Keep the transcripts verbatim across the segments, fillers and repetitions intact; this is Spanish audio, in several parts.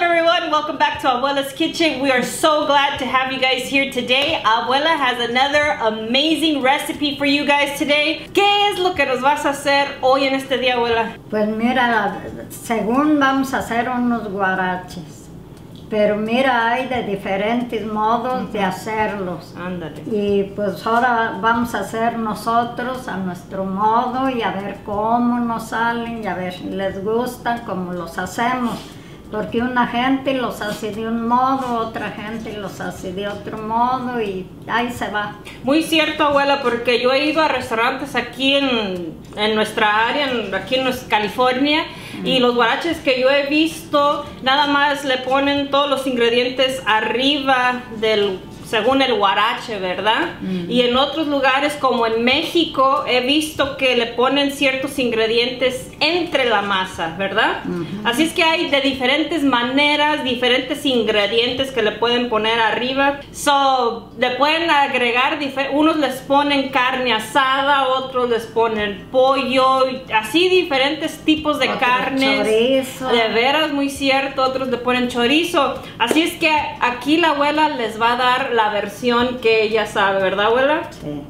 everyone, welcome back to Abuela's Kitchen. We are so glad to have you guys here today. Abuela has another amazing recipe for you guys today. ¿Qué es lo que nos vas a hacer hoy en este día, Abuela? Pues mira, según vamos a hacer unos guaraches. Pero mira, hay de diferentes modos uh-huh. de hacerlos. Ándale. Y pues ahora vamos a hacer nosotros a nuestro modo y a ver cómo nos salen y a ver si les gustan, cómo los hacemos. Porque una gente los hace de un modo, otra gente los hace de otro modo y ahí se va. Muy cierto, abuela, porque yo he ido a restaurantes aquí en, en nuestra área, en, aquí en California, mm. y los guaraches que yo he visto, nada más le ponen todos los ingredientes arriba del, según el guarache, ¿verdad? Mm. Y en otros lugares, como en México, he visto que le ponen ciertos ingredientes entre la masa, ¿verdad? Mm-hmm. Así es que hay de diferentes maneras, diferentes ingredientes que le pueden poner arriba. So, le pueden agregar, unos les ponen carne asada, otros les ponen pollo, así diferentes tipos de Otro carnes. Chorizo. De veras, muy cierto, otros le ponen chorizo. Así es que aquí la abuela les va a dar la versión que ella sabe, ¿verdad, abuela? Sí.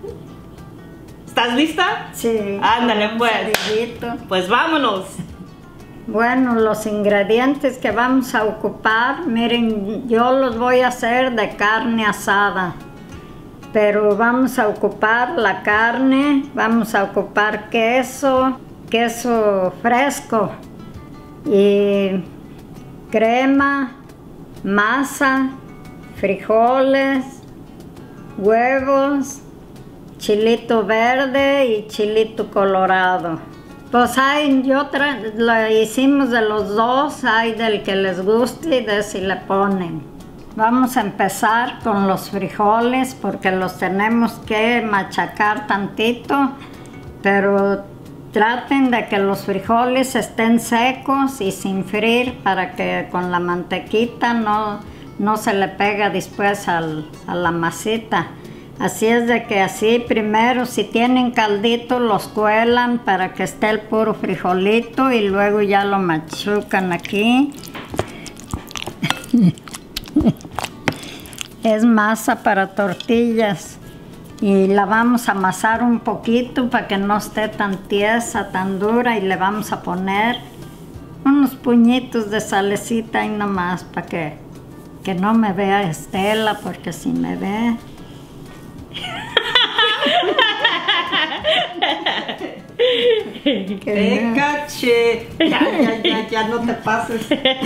¿Estás lista? Sí. Ándale, pues. Salidito. Pues vámonos. Bueno, los ingredientes que vamos a ocupar, miren, yo los voy a hacer de carne asada. Pero vamos a ocupar la carne, vamos a ocupar queso, queso fresco y crema, masa, frijoles, huevos, chilito verde y chilito colorado. Pues hay, yo lo hicimos de los dos, hay del que les guste y de si le ponen. Vamos a empezar con los frijoles porque los tenemos que machacar tantito, pero traten de que los frijoles estén secos y sin freír para que con la mantequita no no se le pega después al, a la masita. Así es de que así primero, si tienen caldito, los cuelan para que esté el puro frijolito y luego ya lo machucan aquí. Es masa para tortillas y la vamos a amasar un poquito para que no esté tan tiesa, tan dura, y le vamos a poner unos puñitos de salecita y nomás para que Que no me vea Estela, porque si me ve... ¡Te caché! Ya, ya, ya, ya no te pases.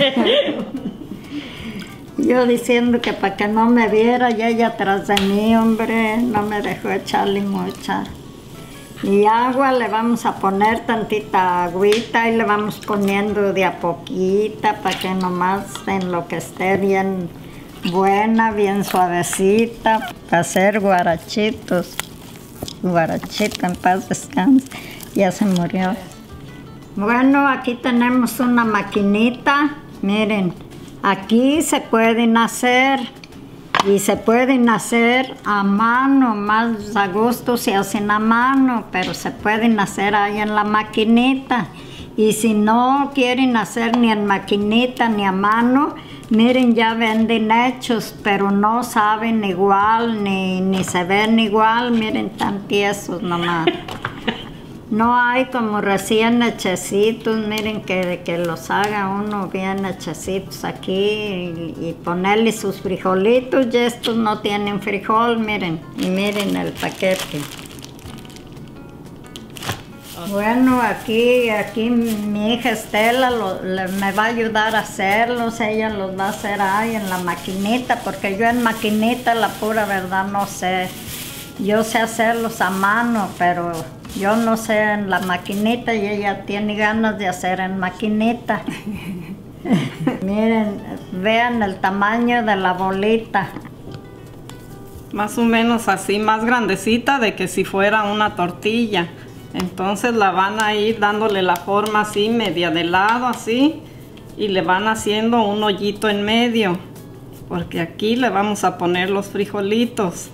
Yo diciendo que para que no me viera, y ella atrás de mí, hombre, no me dejó echarle mucha. Y agua, le vamos a poner tantita agüita y le vamos poniendo de a poquita para que nomás en lo que esté bien buena, bien suavecita, para hacer guarachitos. Guarachito, en paz descanse, ya se murió. Bueno, aquí tenemos una maquinita, miren, aquí se pueden hacer. Y se pueden hacer a mano, más a gusto se hacen a mano, pero se pueden hacer ahí en la maquinita. Y si no quieren hacer ni en maquinita ni a mano, miren, ya venden hechos, pero no saben igual, ni, ni se ven igual, miren, tan tiesos nomás. No hay como recién hechecitos, miren, que, que los haga uno bien hechecitos aquí y, y ponerle sus frijolitos, y estos no tienen frijol, miren, y miren el paquete. Okay. Bueno, aquí, aquí mi hija Estela lo, le, me va a ayudar a hacerlos, ella los va a hacer ahí en la maquinita, porque yo en maquinita, la pura verdad, no sé. Yo sé hacerlos a mano, pero yo no sé en la maquinita y ella tiene ganas de hacer en maquinita. Miren, vean el tamaño de la bolita. Más o menos así, más grandecita de que si fuera una tortilla. Entonces la van a ir dándole la forma así, media de lado, así. Y le van haciendo un hoyito en medio. Porque aquí le vamos a poner los frijolitos.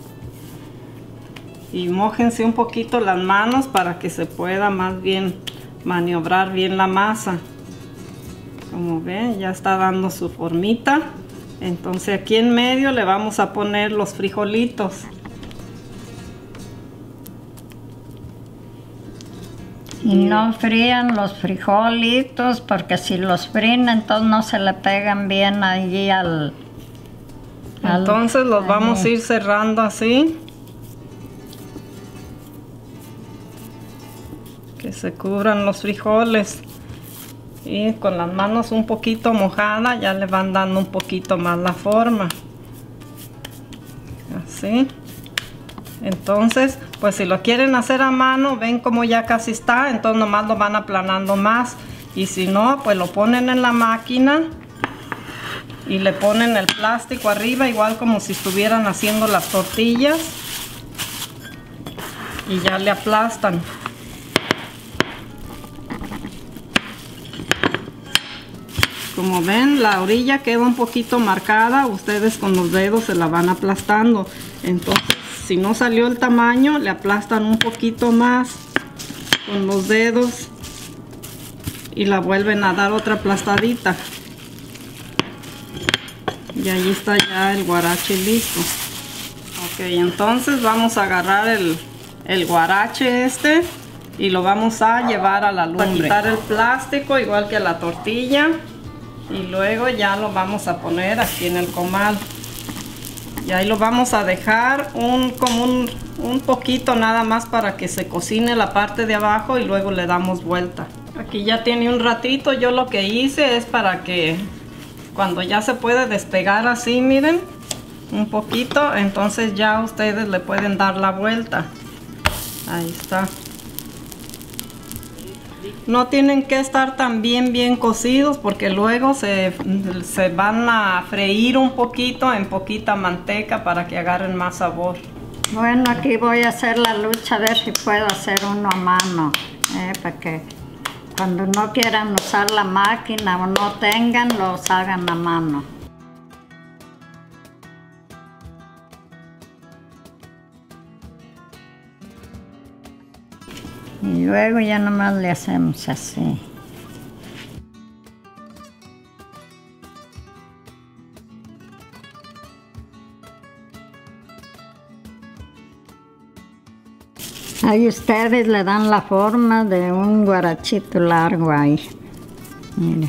Y mójense un poquito las manos para que se pueda más bien maniobrar bien la masa. Como ven, ya está dando su formita. Entonces aquí en medio le vamos a poner los frijolitos. Y no frían los frijolitos, porque si los fríen entonces no se le pegan bien allí al... al entonces los ahí. Vamos a ir cerrando así. Que se cubran los frijoles. Y con las manos un poquito mojadas ya le van dando un poquito más la forma. Así. Entonces, pues si lo quieren hacer a mano, ven como ya casi está, entonces nomás lo van aplanando más. Y si no, pues lo ponen en la máquina y le ponen el plástico arriba, igual como si estuvieran haciendo las tortillas. Y ya le aplastan. Como ven, la orilla queda un poquito marcada, ustedes con los dedos se la van aplastando. Entonces, si no salió el tamaño, le aplastan un poquito más con los dedos y la vuelven a dar otra aplastadita. Y ahí está ya el guarache listo. Ok, entonces vamos a agarrar el, el guarache este y lo vamos a llevar a la lumbre. Para quitar el plástico, igual que la tortilla. Y luego ya lo vamos a poner aquí en el comal. Y ahí lo vamos a dejar un, como un, un poquito nada más para que se cocine la parte de abajo y luego le damos vuelta. Aquí ya tiene un ratito. Yo lo que hice es para que cuando ya se puede despegar así, miren, un poquito, entonces ya ustedes le pueden dar la vuelta. Ahí está. No tienen que estar tan bien bien cocidos porque luego se, se van a freír un poquito en poquita manteca para que agarren más sabor. Bueno, aquí voy a hacer la lucha a ver si puedo hacer uno a mano, eh, para que cuando no quieran usar la máquina o no tengan, los hagan a mano. Y luego ya nomás le hacemos así. Ahí ustedes le dan la forma de un guarachito largo ahí. Miren.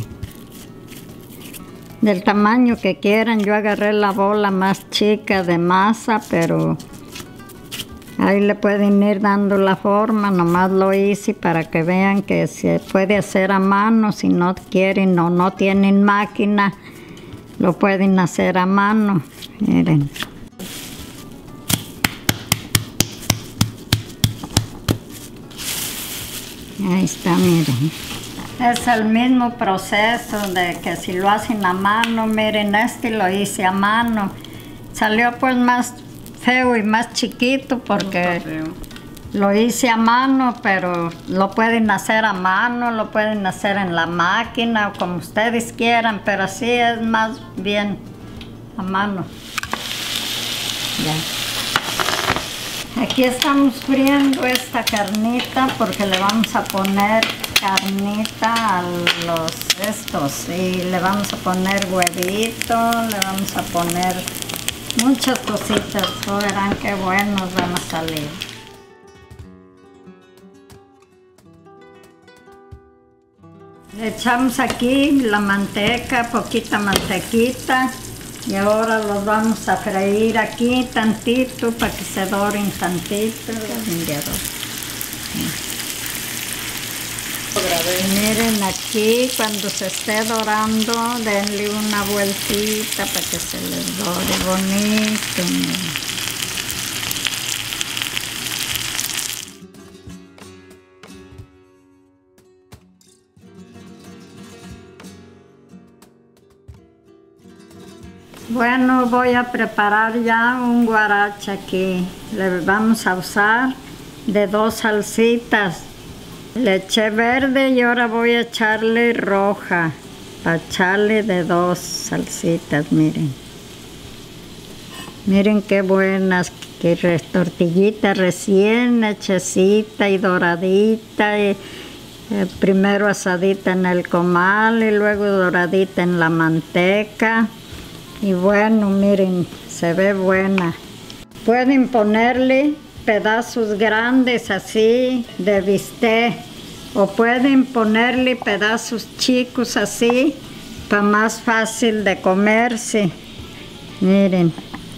Del tamaño que quieran. Yo agarré la bola más chica de masa, pero ahí le pueden ir dando la forma. Nomás lo hice para que vean que se puede hacer a mano. Si no quieren o no tienen máquina, lo pueden hacer a mano. Miren. Ahí está, miren. Es el mismo proceso de que si lo hacen a mano. Miren, este lo hice a mano. Salió pues más feo y más chiquito porque lo hice a mano, pero lo pueden hacer a mano, lo pueden hacer en la máquina o como ustedes quieran, pero así es más bien a mano. Ya. Aquí estamos friendo esta carnita porque le vamos a poner carnita a los estos y le vamos a poner huevito, le vamos a poner muchas cositas. Oh, verán qué buenos van a salir. Le echamos aquí la manteca, poquita mantequita. Y ahora los vamos a freír aquí tantito para que se doren tantito. Y miren aquí, cuando se esté dorando, denle una vueltita para que se les dore bonito. Miren. Bueno, voy a preparar ya un guarache aquí. Le vamos a usar de dos salsitas. Le eché verde y ahora voy a echarle roja. Para echarle de dos salsitas, miren. Miren qué buenas, qué tortillita recién hechecita y doradita. Y Eh, primero asadita en el comal y luego doradita en la manteca. Y bueno, miren, se ve buena. Pueden ponerle pedazos grandes así de bistec o pueden ponerle pedazos chicos así para más fácil de comerse. Miren.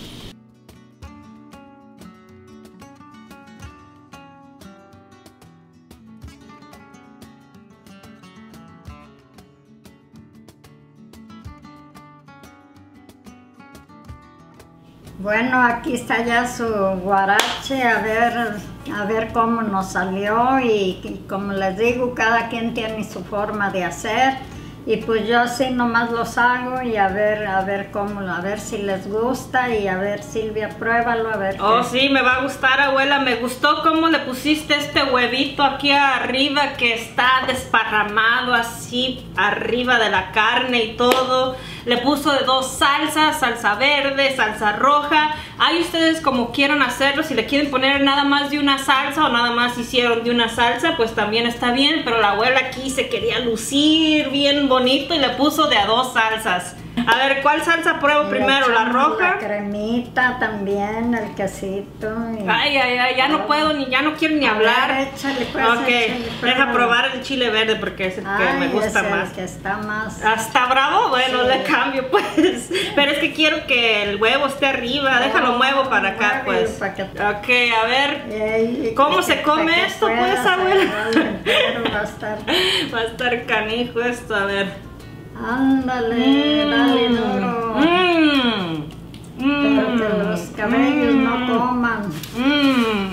Bueno, aquí está ya su guarache, a ver, a ver cómo nos salió y, y como les digo, cada quien tiene su forma de hacer y pues yo así nomás los hago y a ver, a ver cómo, a ver si les gusta y a ver, Silvia, pruébalo, a ver. Oh, qué. sí, me va a gustar, abuela. Me gustó cómo le pusiste este huevito aquí arriba que está desparramado así arriba de la carne y todo. Le puso de dos salsas, salsa verde, salsa roja. Ahí ustedes como quieran hacerlo, si le quieren poner nada más de una salsa o nada más hicieron de una salsa, pues también está bien. Pero la abuela aquí se quería lucir bien bonito y le puso de a dos salsas. A ver, ¿cuál salsa pruebo Le primero? ¿La echamos roja? La cremita también, el quesito. Y... Ay, ay, ay, ya no puedo ni, ya no quiero ni A hablar. ver, échale, pues, Ok, échale, deja pruébalo. probar el chile verde porque es el que Ay, me gusta es el más. que está más... ¿Está bravo? Bueno, Sí. le cambio pues. Pero es que quiero que el huevo esté arriba. Déjalo Oh, muevo para acá muévelo pues. para que- Ok, a ver. Ey, ¿Cómo que- se come para que esto, pues, puedas abuela? agarrarlo entero, va a estar... Va a estar canijo esto, a ver. Ándale, dale duro. Mmm. Pero que los cabellos no coman. Mmm.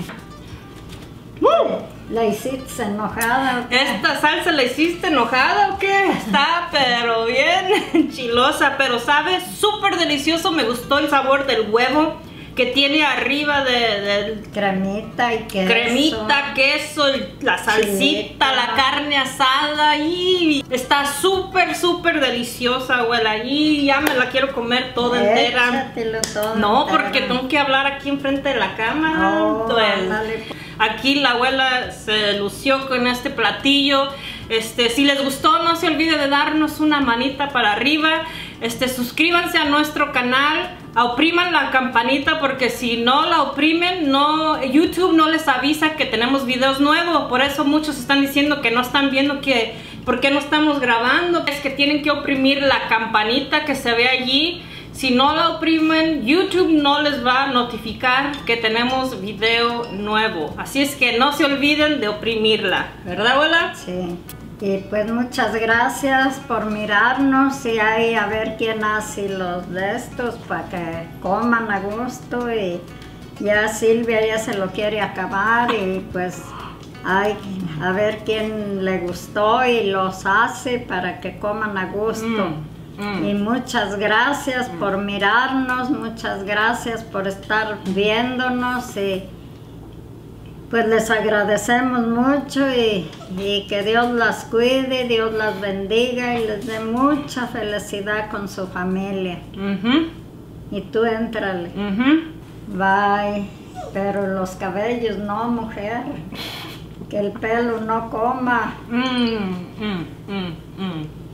La hiciste enojada. ¿o qué? ¿Esta salsa la hiciste enojada o qué? Está pero bien chilosa, pero sabe súper delicioso. Me gustó el sabor del huevo que tiene arriba de, del Cremita y queso. cremita, queso, la salsita, Chilita. la carne asada y está súper, súper deliciosa, abuela. Y ya me la quiero comer toda entera. Échatelo todo No, entero. porque tengo que hablar aquí enfrente de la cámara. Oh, Pues, ándale. aquí la abuela se lució con este platillo. Este, si les gustó, no se olvide de darnos una manita para arriba. Este, suscríbanse a nuestro canal. Opriman la campanita porque si no la oprimen, no, YouTube no les avisa que tenemos videos nuevos. Por eso muchos están diciendo que no están viendo que, ¿por qué no estamos grabando? Es que tienen que oprimir la campanita que se ve allí. Si no la oprimen, YouTube no les va a notificar que tenemos video nuevo. Así es que no se olviden de oprimirla, ¿verdad, abuela? Sí. Y pues muchas gracias por mirarnos y ahí a ver quién hace los de estos para que coman a gusto y ya Silvia ya se lo quiere acabar y pues ay, a ver quién le gustó y los hace para que coman a gusto. Mm, mm. Y muchas gracias por mirarnos, muchas gracias por estar viéndonos y pues les agradecemos mucho y, y que Dios las cuide, Dios las bendiga y les dé mucha felicidad con su familia. Ujú, Y tú éntrale. ujú. Bye. Pero los cabellos no, mujer. Que el pelo no coma. Mm, mm, mm, mm.